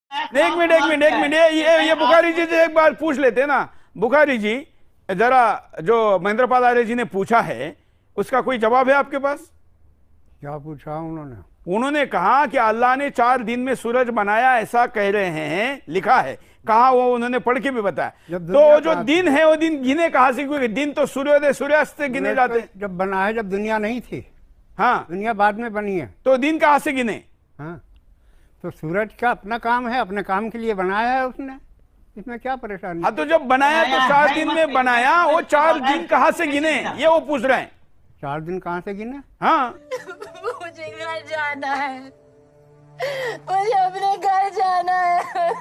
एक मिनट ये बुखारी जी से एक बार पूछ लेते हैं ना। बुखारी जी जरा, जो महेंद्र पाल आर्य जी ने पूछा है उसका कोई जवाब है आपके पास? क्या पूछा उन्होंने? उन्होंने कहा कि अल्लाह ने 4 दिन में सूरज बनाया, ऐसा कह रहे हैं, लिखा है। कहा वो उन्होंने पढ़ के भी बताया। तो जो दिन है वो दिन गिने कहां से? क्योंकि दिन तो सूर्योदय सूर्यास्त से गिने जाते हैं। जब बना है, जब दुनिया नहीं थी। हाँ, दुनिया बाद में बनी है, तो दिन कहां से गिने? हाँ, तो सूरज का अपना काम है, अपने काम के लिए बनाया है उसने, इसमें क्या परेशानी? हाँ, तो जब बनाया तो 4 दिन में बनाया, वो 4 दिन कहां से गिने ये वो पूछ रहे हैं। 4 दिन कहां से गिने? हाँ, मुझे घर जाना है, मुझे अपने घर जाना है।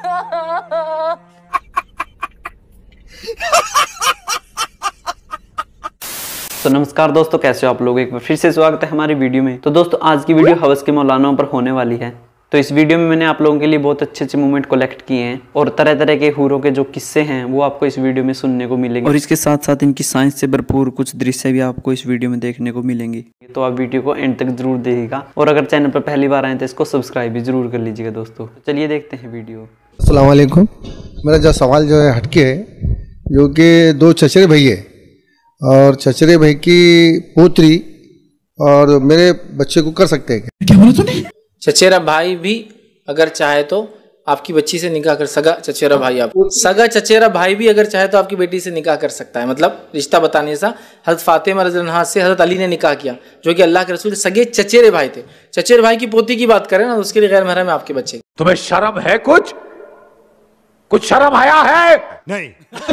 तो नमस्कार दोस्तों, कैसे हो आप लोग? एक बार फिर से स्वागत है हमारी वीडियो में। तो दोस्तों आज की वीडियो हवस के मौलानाओं पर होने वाली है। तो इस वीडियो में मैंने आप लोगों के लिए बहुत अच्छे मोमेंट कलेक्ट किए हैं और तरह तरह के हूरों के जो किस्से हैं वो आपको इस वीडियो में सुनने को मिलेंगे, और इसके साथ साथ इनकी साइंस से भरपूर कुछ दृश्य भी आपको इस वीडियो में देखने को मिलेंगे। तो आप वीडियो को एंड तक जरूर देखिएगा, और अगर चैनल पर पहली बार आए तो इसको सब्सक्राइब भी जरूर कर लीजिएगा। दोस्तों चलिए देखते हैं वीडियो। अस्सलाम वालेकुम। मेरा जो सवाल जो है हटके है, जो कि 2 चचेरे भाई है और चचेरे भाई की पोत्री और मेरे बच्चे को कर सकते हैं क्या? बोला तूने? चचेरा भाई भी अगर चाहे तो आपकी बच्ची से निकाह कर, सगा चचेरा भाई, आप सगा चचेरा भाई भी अगर चाहे तो आपकी बेटी से निकाह कर सकता है। मतलब रिश्ता बताने सा हज़रत फातिमा रज़ियल्लाहु अन्हा से हज़रत अली ने निकाह किया, जो कि अल्लाह के रसूल सगे चचेरे भाई थे। चचेरे भाई की पोती की बात करें ना, उसके लिए गैर महरम है आपके बच्चे। तुम्हें शर्म है? कुछ शर्म आया है? नहीं।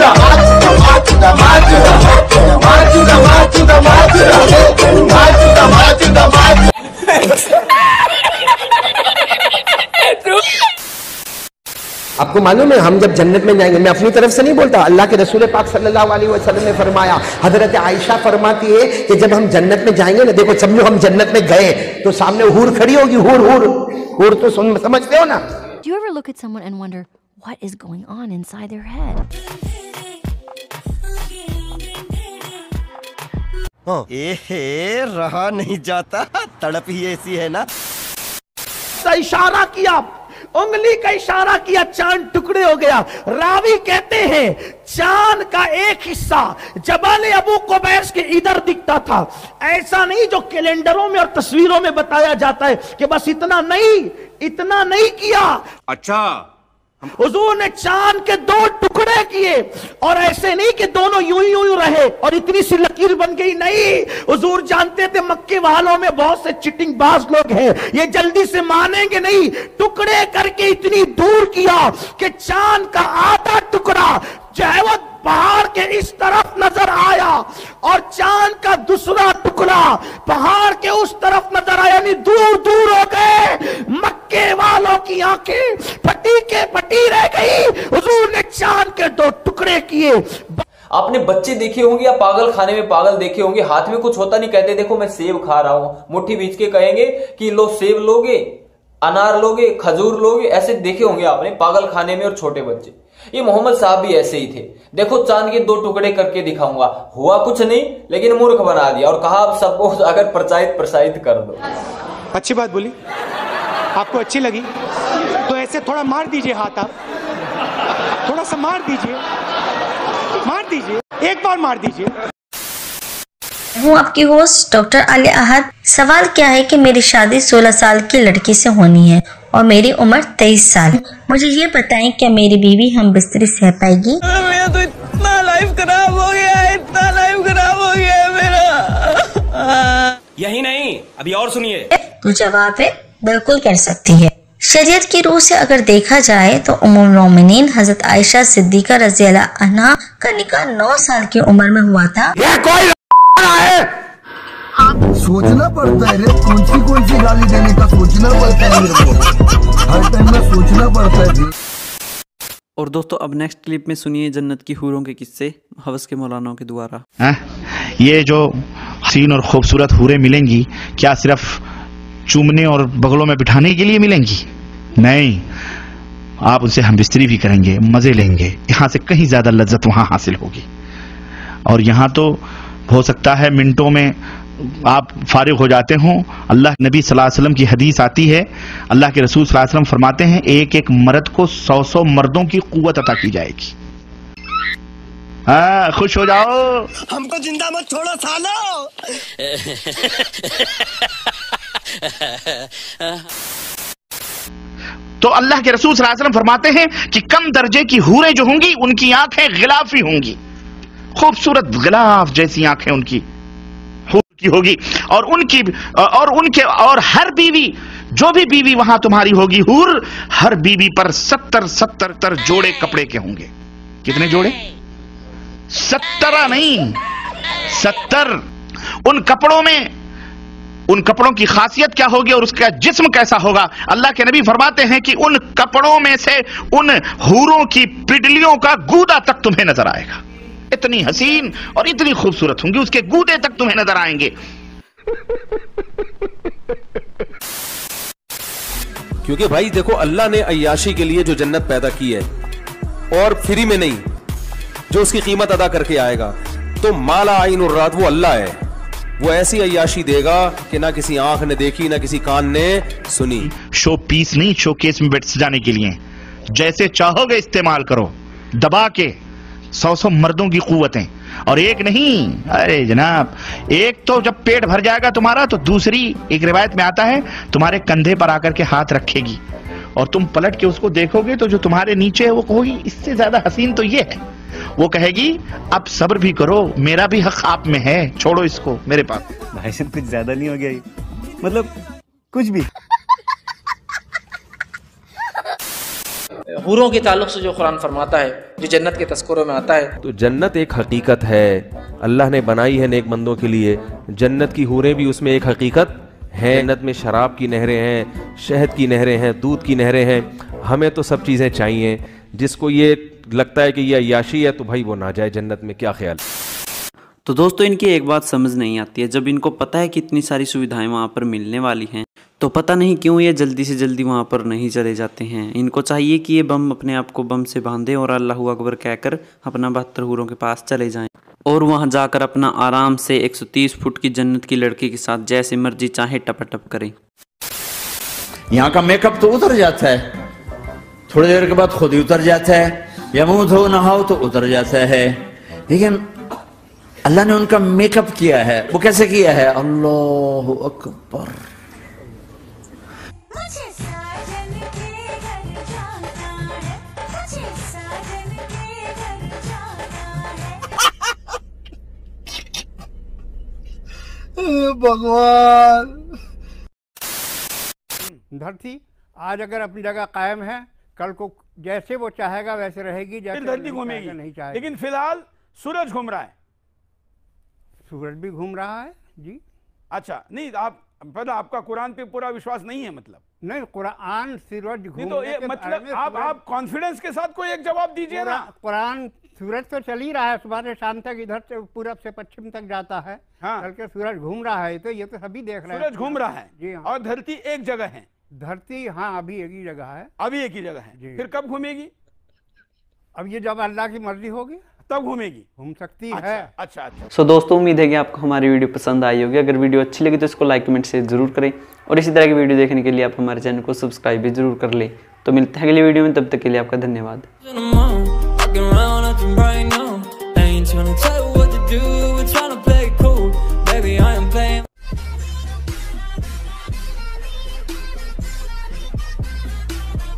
आपको मालूम है हम जब जन्नत में जाएंगे, मैं अपनी तरफ से नहीं बोलता, अल्लाह के रसूल पाक सल्लल्लाहु अलैहि वसल्लम ने फरमाया, हजरत आयशा फरमाती है कि जब हम जन्नत में जाएंगे ना, देखो समझो हम जन्नत में गए तो सामने हूर खड़ी होगी। हूर तो समझते हो ना? Do you ever look at someone and wonder what is going on inside their head? रहा नहीं जाता, तड़प ही ऐसी है ना। इशारा किया, उंगली का इशारा किया, चांद टुकड़े हो गया। रावी कहते हैं चांद का एक हिस्सा जबल अबू कुबैस के इधर दिखता था। ऐसा नहीं जो कैलेंडरों में और तस्वीरों में बताया जाता है कि बस इतना नहीं किया। अच्छा, हुजूर ने चांद के 2 टुकड़े किए, और ऐसे नहीं कि दोनों यूं रहे और इतनी सी लकीर बन गई, नहीं। हुजूर जानते थे मक्के वालों में बहुत से चिटिंगबाज लोग हैं, ये जल्दी से मानेंगे नहीं। टुकड़े करके इतनी दूर किया कि चांद का आधा टुकड़ा जो है वो पहाड़ के इस तरफ नजर आया और चांद का दूसरा टुकड़ा पहाड़ के उस तरफ नजर आया, यानी दूर हो गए। मक्के वालों की आंखें फटी रह गई। हुजूर ने चांद के 2 टुकड़े किए। आपने बच्चे देखे होंगे या पागल खाने में पागल देखे होंगे, हाथ में कुछ होता नहीं, कहते देखो मैं सेब खा रहा हूं, मुट्ठी बीच के कहेंगे कि लो सेब लोगे, अनार लोगे, खजूर लोगे, ऐसे देखे होंगे आपने पागल खाने में। और छोटे बच्चे, ये मोहम्मद साहब भी ऐसे ही थे। देखो चांद के 2 टुकड़े करके दिखाऊंगा, हुआ कुछ नहीं लेकिन मूर्ख बना दिया, और कहा आप सबको अगर प्रचारित कर दो। अच्छी बात बोली, आपको अच्छी लगी तो ऐसे थोड़ा मार दीजिए हाथ, आप थोड़ा सा मार दीजिए, एक बार मार दीजिए। हूँ आपकी होस्ट डॉक्टर आलिया अहद। सवाल क्या है कि मेरी शादी 16 साल की लड़की से होनी है और मेरी उम्र 23 साल। मुझे ये बताएं क्या मेरी बीवी हम बिस्तरी सह पाएगी? मेरा तो इतना लाइफ खराब हो गया है मेरा। यही नहीं, अभी और सुनिए। तो जवाब है बिल्कुल कर सकती है। शरीयत की रूह से अगर देखा जाए तो उम्मुल मोमिनीन हजरत आयशा सिद्दीका रज़ियल्लाहु अन्हा का निकाह 9 साल की उम्र में हुआ था। सोचना पड़ता है रे, कौन सी गाली देने का सोचना पड़ता है मेरे को, हर टाइम में सोचना पड़ता है। और दोस्तों अब नेक्स्ट क्लिप में सुनिए जन्नत की हूरों के किस्से हवस के मौलानाओं के द्वारा। ये जो हसीन और खूबसूरत हूरें मिलेंगी, क्या सिर्फ चूमने और बगलों में बिठाने के लिए मिलेंगी? नहीं, आप उनसे हमबिस्तरी भी करेंगे, मजे लेंगे, यहाँ से कहीं ज्यादा लज्जत वहां हासिल होगी। और यहाँ तो हो सकता है मिनटों में आप फारिग हो जाते हो, अल्लाह नबी सल्लल्लाहु अलैहि वसल्लम की हदीस आती है, अल्लाह के रसूल सल्लल्लाहु अलैहि वसल्लम फरमाते हैं एक एक मर्द को 100 मर्दों की कुव्वत अता की जाएगी। हाँ, खुश हो जाओ। हमको जिंदा मत छोड़ो सालो। तो अल्लाह के रसूल सल्लल्लाहु अलैहि वसल्लम फरमाते हैं कि कम दर्जे की हूरें जो होंगी उनकी आंखें गिलाफी होंगी, खूबसूरत गिलाफ जैसी आंखें उनकी हूर की होगी, और हर बीवी, जो भी बीवी वहां तुम्हारी होगी हूर, हर बीवी पर 70 जोड़े कपड़े के होंगे। कितने जोड़े? 70 नहीं, 70। उन कपड़ों की खासियत क्या होगी और उसका जिस्म कैसा होगा? अल्लाह के नबी फरमाते हैं कि उन कपड़ों में से उन हूरों की पिडलियों का गूदा तक तुम्हें नजर आएगा। इतनी हसीन और इतनी खूबसूरत होंगी, उसके गूदे तक तुम्हें नजर आएंगे। क्योंकि भाई देखो, अल्लाह ने अय्याशी के लिए जो जन्नत पैदा की है और फ्री में नहीं, जो उसकी कीमत अदा करके आएगा, तो माला आइन और रात वो अल्लाह है। वो ऐसी अय्याशी देगा कि ना किसी आंख ने देखी ना किसी कान ने सुनी। शो पीस नहीं, शोकेस में बैठ सजाने के लिए जैसे चाहोगे इस्तेमाल करो, दबा के 100 मर्दों की कुव्वतें, और एक नहीं। अरे जनाब, एक तो जब पेट भर जाएगा तुम्हारा तो दूसरी, एक रिवायत में आता है, तुम्हारे कंधे पर आकर के हाथ रखेगी और तुम पलट के उसको देखोगे तो जो तुम्हारे नीचे है वो कहोगी इससे ज्यादा हसीन तो ये है। वो कहेगी अब सब्र भी करो, मेरा भी हक आप में है, छोड़ो इसको मेरे पास। भाई साहब कुछ ज्यादा नहीं हो गया ये? मतलब कुछ भी। हूरों के ताल्लुक से जो कुरान फरमाता है, जो जन्नत के तस्करों में आता है, तो जन्नत एक हकीकत है, अल्लाह ने बनाई है नेक बंदों के लिए। जन्नत की हूरें भी उसमें एक हकीकत है। जन्नत में शराब की नहरें हैं, शहद की नहरें हैं, दूध की नहरें हैं। हमें तो सब चीज़ें चाहिए। जिसको ये लगता है कि ये अय्याशी है तो भाई वो ना जाए जन्नत में। क्या ख्याल? तो दोस्तों, इनकी एक बात समझ नहीं आती है, जब इनको पता है कि इतनी सारी सुविधाएं वहाँ पर मिलने वाली हैं, तो पता नहीं क्यों ये जल्दी से जल्दी वहाँ पर नहीं चले जाते हैं। इनको चाहिए कि ये बम अपने आप को बम से बांधे और अल्लाहू अकबर कहकर अपना 72 हूरों के पास चले जाएं और वहाँ जाकर अपना आराम से 130 फुट की जन्नत की लड़की के साथ जैसे मर्जी चाहे टपटप करें। यहाँ का मेकअप तो उतर जाता है, थोड़ी देर के बाद खुद ही उतर जाता है, या मुंह धो नहाओ तो उतर जाता है। लेकिन अल्लाह ने उनका मेकअप किया है। वो कैसे किया है? अल्लाहु अकबर। भगवान। धरती आज अगर अपनी जगह कायम है, कल को जैसे वो चाहेगा वैसे रहेगी, जैसे धरती घूमेगी नहीं चाहे। लेकिन फिलहाल सूरज घूम रहा है। सूरज भी घूम रहा है जी। अच्छा, नहीं आप पता, आपका कुरान पे पूरा विश्वास नहीं है? मतलब नहीं, कुरान सूरज घूम, तो ये मतलब आप कॉन्फिडेंस के साथ कोई एक जवाब दीजिए ना। कुरान सूरज तो चल ही रहा है, सुबह से शाम तक इधर से पूरब से पश्चिम तक जाता है। हाँ, चल के सूरज घूम रहा है, तो ये तो सभी देख रहे हैं। सूरज घूम रहा है जी। हाँ। और धरती एक जगह है। धरती हाँ अभी एक ही जगह है। अभी एक ही जगह है। फिर कब घूमेगी? अब ये जब अल्लाह की मर्जी होगी तब घूमेगी, घूम सकती है। अच्छा। सो दोस्तों, उम्मीद है कि आपको हमारी वीडियो पसंद आई होगी। अगर वीडियो अच्छी लगी तो इसको लाइक कमेंट शेयर जरूर करें और इसी तरह की वीडियो देखने के लिए आप हमारे चैनल को सब्सक्राइब भी जरूर कर लें। तो मिलते हैं अगली वीडियो में, तब तक के लिए आपका धन्यवाद।